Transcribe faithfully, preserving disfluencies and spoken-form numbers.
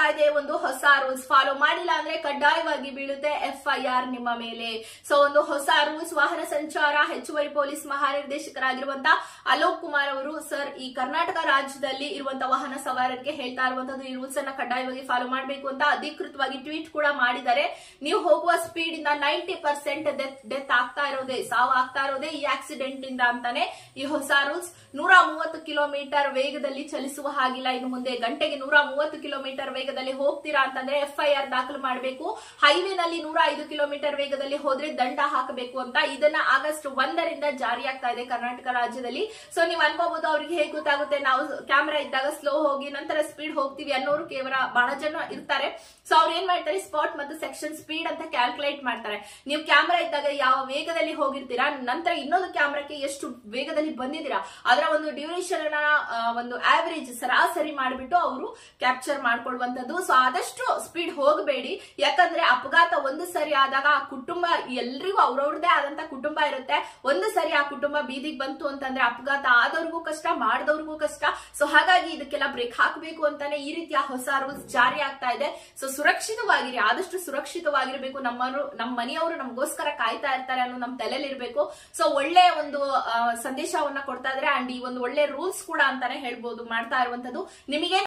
ಇದೆ ಒಂದು ಹೊಸ ರೂಲ್ಸ್. ಫಾಲೋ ಮಾಡಿಲ್ಲ ಅಂದ್ರೆ ಕಡ್ಡಾಯವಾಗಿ ಬೀಳುತ್ತೆ ಎಫ್ ಐ ಆರ್ ನಿಮ್ಮ ಮೇಲೆ. ಸೊ ಒಂದು ಹೊಸ ರೂಲ್ಸ್. ವಾಹನ ಸಂಚಾರ ಹೆಚ್ಚುವರಿ ಪೊಲೀಸ್ ಮಹಾನಿರ್ದೇಶಕರಾಗಿರುವಂತಹ ಅಲೋಕ್ ಕುಮಾರ್ ಅವರು ಸರ್ ಈ ಕರ್ನಾಟಕ ರಾಜ್ಯದಲ್ಲಿ ಇರುವಂತಹ ವಾಹನ ಸವಾರರಿಗೆ ಹೇಳ್ತಾ ಇರುವಂತದ್ದು ಈ ರೂಲ್ಸ್ ಅನ್ನ ಕಡ್ಡಾಯವಾಗಿ ಫಾಲೋ ಮಾಡಬೇಕು ಅಂತ ಅಧಿಕೃತವಾಗಿ ಟ್ವೀಟ್ ಕೂಡ ಮಾಡಿದ್ದಾರೆ. ನೀವು ಹೋಗುವ ಸ್ಪೀಡ್ ಇಂದ ನೈಂಟಿ ಪರ್ಸೆಂಟ್ ಡೆತ್ ಡೆತ್ ಆಗ್ತಾ ಇರೋದೇ ಸಾವು ಆಗ್ತಾ ಇರೋದೇ ಈ ಆಕ್ಸಿಡೆಂಟ್ ಇಂದ ಅಂತಾನೆ ಈ ಹೊಸ ರೂಲ್ಸ್. ನೂರ ಮೂವತ್ತು ಕಿಲೋಮೀಟರ್ ವೇಗದಲ್ಲಿ ಚಲಿಸುವ ಹಾಗಿಲ್ಲ ಇನ್ನು ಮುಂದೆ. ಗಂಟೆಗೆ ನೂರ ಮೂವತ್ತು ಕಿಲೋಮೀಟರ್ ವೇಗದಲ್ಲಿ ಹೋಗ್ತೀರಾ ಅಂತಂದ್ರೆ ಎಫ್ ಐ ಆರ್ ದಾಖಲು ಮಾಡಬೇಕು. ಹೈವೇನಲ್ಲಿ ನೂರ ಐದು ಕಿಲೋಮೀಟರ್ ವೇಗದಲ್ಲಿ ಹೋದ್ರೆ ದಂಡ ಹಾಕಬೇಕು ಅಂತ ಇದನ್ನ ಆಗಸ್ಟ್ ಒಂದರಿಂದ ಜಾರಿ ಆಗ್ತಾ ಇದೆ ಕರ್ನಾಟಕ ರಾಜ್ಯದಲ್ಲಿ. ಸೊ ನೀವು ಅನ್ಕೋಬಹುದು ಅವ್ರಿಗೆ ಹೇಗೆ ಗೊತ್ತಾಗುತ್ತೆ, ನಾವು ಕ್ಯಾಮೆರಾ ಇದ್ದಾಗ ಸ್ಲೋ ಹೋಗಿ ನಂತರ ಸ್ಪೀಡ್ ಹೋಗ್ತೀವಿ ಅನ್ನೋರು ಕೇವಲ ಬಹಳ ಜನ ಇರ್ತಾರೆ. ಸೊ ಅವ್ರು ಏನ್ ಮಾಡ್ತಾರೆ, ಸ್ಪಾಟ್ ಮತ್ತು ಸೆಕ್ಷನ್ ಸ್ಪೀಡ್ ಅಂತ ಕ್ಯಾಲ್ಕುಲೇಟ್ ಮಾಡ್ತಾರೆ. ನೀವು ಕ್ಯಾಮೆರಾ ಇದ್ದಾಗ ಯಾವ ವೇಗದಲ್ಲಿ ಹೋಗಿರ್ತೀರಾ, ನಂತರ ಇನ್ನೊಂದು ಕ್ಯಾಮೆರಾಕ್ಕೆ ಎಷ್ಟು ವೇಗದಲ್ಲಿ ಬಂದಿದ್ದೀರಾ, ಅದರ ಒಂದು ಡ್ಯೂರೇಷನ್ ಅನ್ನ ಒಂದು ಆವರೇಜ್ ಸರಾಸರಿ ಮಾಡಿಬಿಟ್ಟು ಅವರು ಕ್ಯಾಪ್ಚರ್ ಮಾಡ್ಕೊಳ್ಳುವಂತದ್ದು. ಸೊ ಆದಷ್ಟು ಸ್ಪೀಡ್ ಹೋಗಬೇಡಿ. ಯಾಕಂದ್ರೆ ಅಪಘಾತ ಒಂದು ಸರಿ ಆದಾಗ ಆ ಕುಟುಂಬ ಎಲ್ರಿಗೂ ಅವ್ರವ್ರದೇ ಆದಂತ ಕುಟುಂಬ ಇರುತ್ತೆ. ಒಂದು ಸರಿ ಆ ಕುಟುಂಬ ಬೀದಿಗೆ ಬಂತು ಅಂತಂದ್ರೆ ಅಪಘಾತ ಆದವ್ರಿಗೂ ಕಷ್ಟ, ಮಾಡಿದವ್ರಿಗೂ ಕಷ್ಟ. ಸೊ ಹಾಗಾಗಿ ಇದಕ್ಕೆಲ್ಲ ಬ್ರೇಕ್ ಹಾಕಬೇಕು ಅಂತಾನೆ ಈ ರೀತಿಯ ಹೊಸ ರೂಲ್ಸ್ ಜಾರಿ ಆಗ್ತಾ ಇದೆ. ಸೊ ಸುರಕ್ಷಿತವಾಗಿರಿ, ಆದಷ್ಟು ಸುರಕ್ಷಿತವಾಗಿರ್ಬೇಕು. ನಮ್ಮವರು ನಮ್ಮ ಮನೆಯವರು ನಮಗೋಸ್ಕರ ಕಾಯ್ತಾ ಇರ್ತಾರೆ ಅನ್ನೋ ನಮ್ ತಲೆಯಲ್ಲಿ ಇರಬೇಕು. ಸೊ ಒಳ್ಳೆ ಒಂದು ಸಂದೇಶವನ್ನ ಕೊಡ್ತಾ ಇದ್ರೆ ಅಂಡ್ ಈ ಒಂದು ಒಳ್ಳೆ ರೂಲ್ಸ್ ಕೂಡ ಅಂತಾನೆ ಹೇಳ್ಬೋದು ಮಾಡ್ತಾ ಇರುವಂತದ್ದು. ನಿಮಗೆ